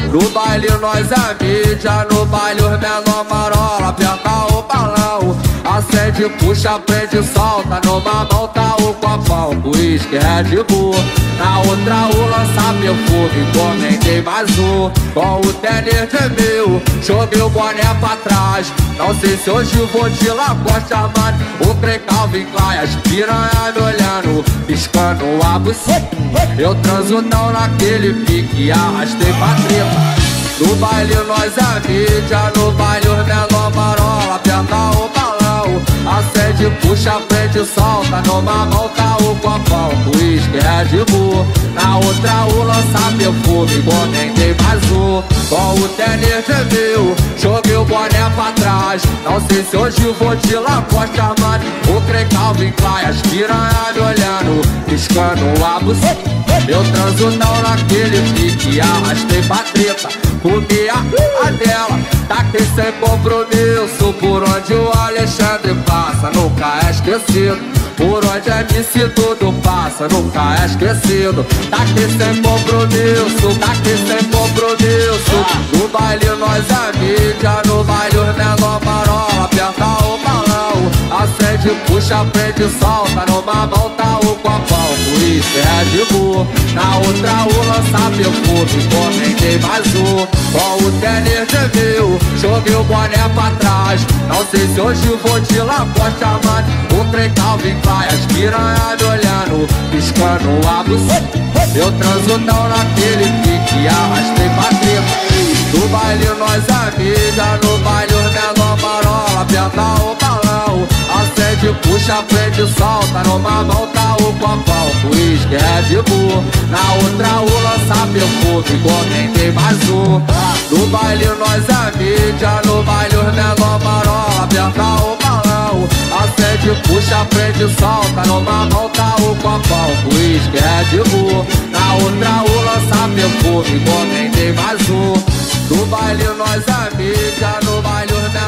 No baile nós é mídia, no baile os menor marola. Aperta o balão, acende, puxa, prende, solta. Numa mão tá o copão, uísque, Red Bull. Na outra o lança perfume, encomendei mais um. Com o tênis de mil, joguei o boné pra trás. Não sei se hoje vou de Lacoste armado. O trem Calvin Klein, as piranha me olhando, piscando a buceta. Eu transo não naquele pique, arrastei pra treta. No baile nós é mídia, no baile os menor marola. Aperta o balão, acende, puxa, prende, solta. Numa mão tá o copão, uísque, Red Bull. Na outra o lança perfume, encomendei mais um. Com o tênis de mil, joguei o boné pra trás. Não sei se hoje vou de Lacoste armado. O trem Calvin Klein, as piranha me olhando, piscando a buceta. Eu transo não naquele pique, arrastei pra treta. Comi a dela, taquei sem compromisso. Por onde o Alexandre passa, nunca é esquecido. Por onde é MC tudo passa, nunca é esquecido. Taquei sem compromisso, taquei sem compromisso. No baile nós é mídia, no baile os menor marola. Aperta o balão, acende, puxa, prende, solta. Numa mão tá o copão, uísque, Red Bull. Na outra o lança perfume, encomendei mais um. Com o tênis de mil, joguei o boné pra trás. Não sei se hoje vou de Lacoste armado. O trem Calvin Klein, as piranha me olhando, piscando a buceta. Eu transo não naquele pique, arrastei pra treta. No baile nós é mídia, no baile os menor marola. Aperta o balão, acende, puxa, prende, solta. Numa mão tá o copão, uísque, Red Bull. Na outra o lança perfume, encomendei mais um. No baile nós é mídia, no baile os menor marola. Aperta o balão, acende, puxa, prende, solta. Numa mão tá o copão, uísque, Red Bull. Na outra o lança perfume, encomendei mais um. No baile nós é mídia, no baile os